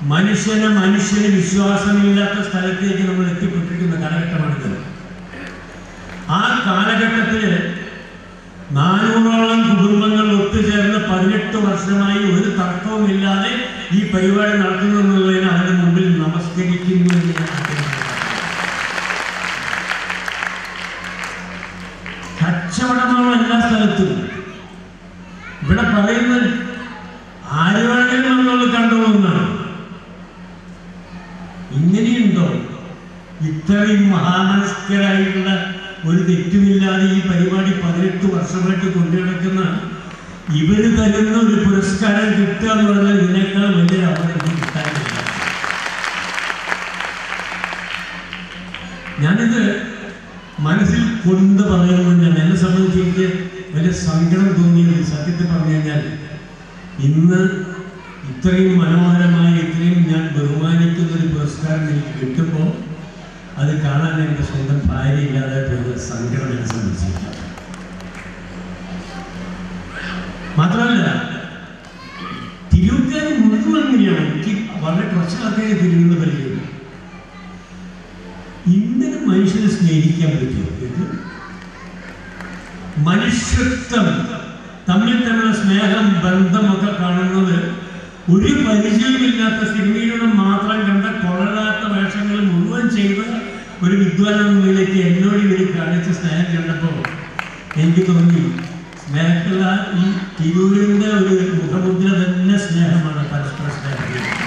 മനുഷ്യന് വിശ്വാസമില്ലാത്ത സ്ഥലത്തേക്ക് നമ്മൾ എത്തിപ്പെട്ടിരിക്കുന്ന കാലഘട്ടമാണിത്. ആ കാലഘട്ടത്തിൽ 400ഓളം കുടുംബങ്ങൾ ഒത്തുചേർന്ന് 18 വർഷമായി ഒരു തർക്കവുമില്ലാതെ ഈ പരിപാടി നടത്തുന്നു എന്നുള്ളതിന് അവരുടെ മുമ്പിൽ നമസ്കരിക്കുന്നു എന്ന് കച്ചവടമാണ് എല്ലാ സ്ഥലത്തും. ഇവിടെ പറയുന്നത് ആര് വേണമെങ്കിലും നമ്മൾ കണ്ടുപോകുന്നതാണ്. ഇങ്ങനെയുണ്ടോ? ഇത്രയും മഹാമനസ്കരായിട്ടുള്ള ഒരു തെറ്റുമില്ലാതെ ഈ പരിപാടി 18 വർഷമായിട്ട് കൊണ്ടുനടക്കുന്ന ഇവര് തരുന്ന ഒരു പുരസ്കാരം കിട്ടുക എന്ന് പറഞ്ഞാൽ ഇതിനേക്കാൾ വലിയ അവർക്ക് കിട്ടാനില്ല. ഞാനിത് മനസ്സിൽ കൊണ്ട് പറയുന്നതിനാണ്. എന്നെ സംബന്ധിച്ച് എനിക്ക് വലിയ സങ്കടം തോന്നിയത് സത്യത്തിൽ പറഞ്ഞു കഴിഞ്ഞാൽ, ഇന്ന് ഇത്രയും മനോഹരമായി ഇത്രയും ഞാൻ ബഹുമാനിക്കുന്ന ഒരു പുരസ്കാരം എനിക്ക് കിട്ടുമ്പോൾ അത് കാണാൻ എൻ്റെ സ്വന്തം ഭാര്യ ഇല്ലാതെ പോയ സങ്കടം എന്നെ സംബന്ധിച്ചില്ല. മാത്രമല്ല, തിരുവനന്തപുരം മുഴുവൻ എങ്ങനെയാണ് എനിക്ക് വളരെ കുറച്ച് ആൾക്കാരെ തിരുവനന്തപുരം പരിചയം. ഇങ്ങനെ മനുഷ്യനെ സ്നേഹിക്കാൻ പറ്റുമോ? ഇത് മനുഷ്യത്വം, തമ്മിൽ തമ്മിലുള്ള സ്നേഹം, ബന്ധമൊക്കെ കാണുന്നത് ഒരു പരിചയമില്ലാത്ത സിനിമയിലൂടെ മാത്രം കണ്ട കൊള്ളലാത്ത വേഷങ്ങൾ മുഴുവൻ ചെയ്ത് ഒരു വിദ്വാൻ എന്ന നിലയ്ക്ക് എന്നോട് ഇവർ കാണിച്ച സ്നേഹം കണ്ടപ്പോൾ എനിക്ക് തോന്നി, സ്നേഹത്തിലുള്ള ഈ തിരൂരിൻ്റെ ഒരു മുഖമുദ്ര തന്നെ സ്നേഹമാണ്, പരസ്പര സ്നേഹം.